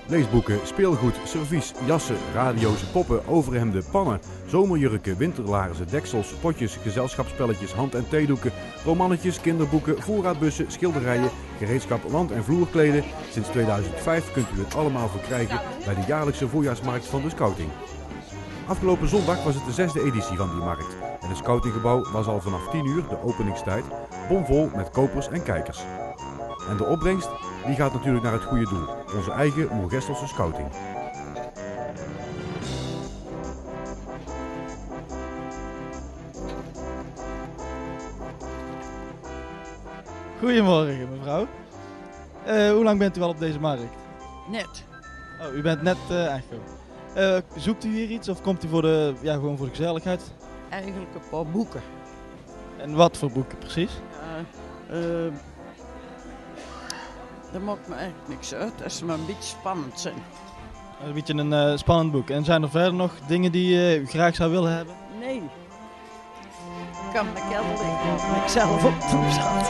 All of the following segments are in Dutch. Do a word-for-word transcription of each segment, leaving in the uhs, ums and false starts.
Leesboeken, speelgoed, servies, jassen, radio's, poppen, overhemden, pannen, zomerjurken, winterlaarzen, deksels, potjes, gezelschapsspelletjes, hand- en theedoeken, romannetjes, kinderboeken, voorraadbussen, schilderijen, gereedschap, wand- en vloerkleden. Sinds tweeduizend vijf kunt u het allemaal verkrijgen bij de jaarlijkse voorjaarsmarkt van de Scouting. Afgelopen zondag was het de zesde editie van die markt en het Scoutinggebouw was al vanaf tien uur, de openingstijd, bomvol met kopers en kijkers. En de opbrengst, die gaat natuurlijk naar het goede doel, onze eigen Moergestelse Scouting. Goedemorgen mevrouw. Uh, hoe lang bent u al op deze markt? Net. Oh, u bent net uh, aangekomen. Uh, zoekt u hier iets of komt u voor de, ja, gewoon voor de gezelligheid? Eigenlijk een paar boeken. En wat voor boeken precies? Uh, uh, dat maakt me eigenlijk niks uit als ze maar een beetje spannend zijn. Een beetje een uh, spannend boek. En zijn er verder nog dingen die uh, u graag zou willen hebben? Nee. Ik kan mijn kelder liggen en ik zelf op de poep zat.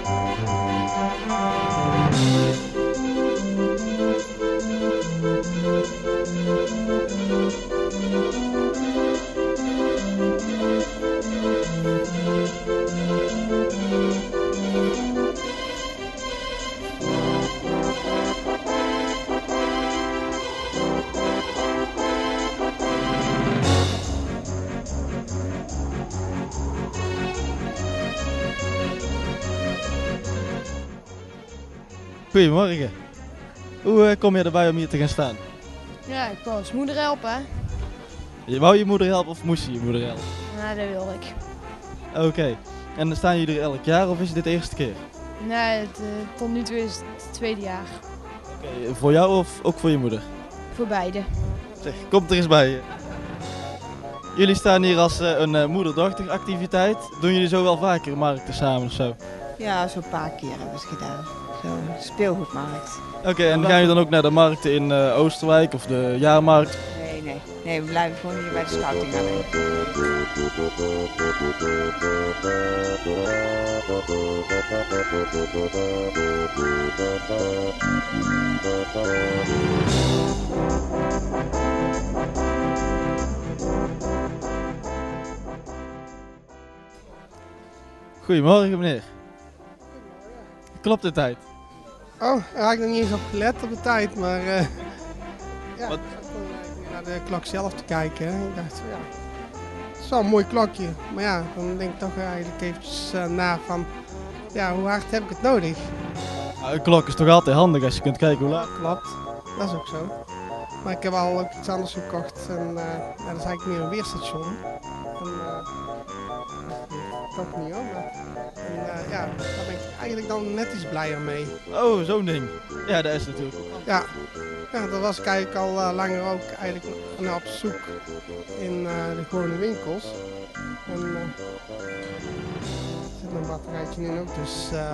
Goedemorgen. Hoe uh, kom je erbij om hier te gaan staan? Ja, ik kon als moeder helpen, hè. Je wou je moeder helpen of moest je je moeder helpen? Ja, dat wilde ik. Oké. Okay. En staan jullie er elk jaar of is het dit de eerste keer? Nee, het, uh, tot nu toe is het het tweede jaar. Oké, okay. Voor jou of ook voor je moeder? Voor beide. Zeg, kom er eens bij je. Jullie staan hier als uh, een uh, moeder-dochter activiteit. Doen jullie zo wel vaker markten samen of zo? Ja, zo'n paar keer hebben we het gedaan. Zo'n speelgoedmarkt. Oké, okay, en gaan jullie dan ook naar de markten in uh, Oosterwijk of de jaarmarkt? Nee, nee. Nee, we blijven gewoon hier bij de Scouting alleen. Goedemorgen meneer. Klopt de tijd? Oh, daar had ik nog niet eens op gelet op de tijd, maar uh, ja, Wat? ik zat gewoon eigenlijk naar de klok zelf te kijken. Ik dacht van ja, het is wel een mooi klokje, maar ja, dan denk ik toch eigenlijk eventjes uh, na van ja, hoe hard heb ik het nodig? Nou, een klok is toch altijd handig als je kunt kijken hoe laat. Klopt, dat is ook zo. Maar ik heb al ook iets anders gekocht en uh, ja, dat is eigenlijk meer een weerstation. En, uh, toch niet hoor, maar en, uh, ja, daar ben ik eigenlijk dan net iets blijer mee. Oh, zo'n ding. Ja, dat is natuurlijk. Ja, ja daar was ik eigenlijk al uh, langer ook eigenlijk naar op zoek in uh, de gewone winkels. En uh, er zit een batterijtje in ook, dus... Uh...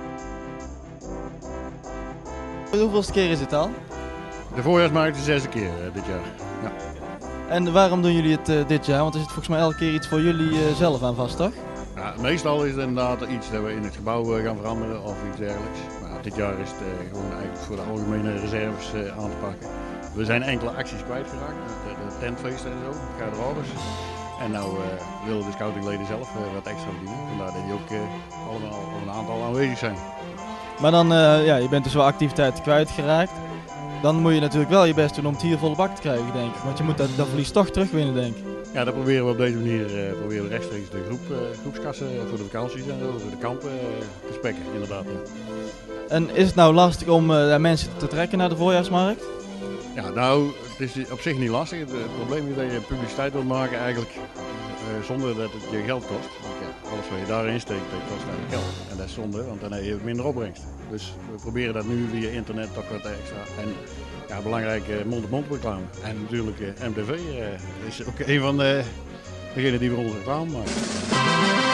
Hoeveelste keer is het al? De voorjaarsmarkt de zesde keer uh, dit jaar. Ja. En waarom doen jullie het uh, dit jaar? Want er zit volgens mij elke keer iets voor jullie uh, zelf aan vast, toch? Ja, meestal is het inderdaad iets dat we in het gebouw uh, gaan veranderen of iets dergelijks. Maar dit jaar is het uh, gewoon eigenlijk voor de algemene reserves uh, aan te pakken. We zijn enkele acties kwijtgeraakt, de, de tentfeesten en zo, garderobes. En nou uh, willen de scoutingleden zelf uh, wat extra verdienen. Vandaar dat die ook uh, allemaal op een aantal aanwezig zijn. Maar dan, uh, ja, je bent dus wel activiteiten kwijtgeraakt. Dan moet je natuurlijk wel je best doen om het hier volle bak te krijgen, denk ik. Want je moet dat, dat verlies toch terugwinnen, denk ik. Ja, dat proberen we op deze manier uh, proberen we rechtstreeks de groep, uh, groepskassen voor de vakanties en zo, voor de kampen uh, te spekken, inderdaad. Ja. En is het nou lastig om uh, mensen te trekken naar de voorjaarsmarkt? Ja, nou, het is op zich niet lastig. Het, het probleem is dat je publiciteit wilt maken eigenlijk uh, zonder dat het je geld kost. Want ja, alles wat je daarin steekt, dat kost eigenlijk geld. En dat is zonde, want dan heb je minder opbrengst. Dus we proberen dat nu via internet toch wat extra. En ja, belangrijk uh, mond-op-mond reclame. En natuurlijk uh, M T V uh, is ook een van de, degenen die voor ons reclame maken.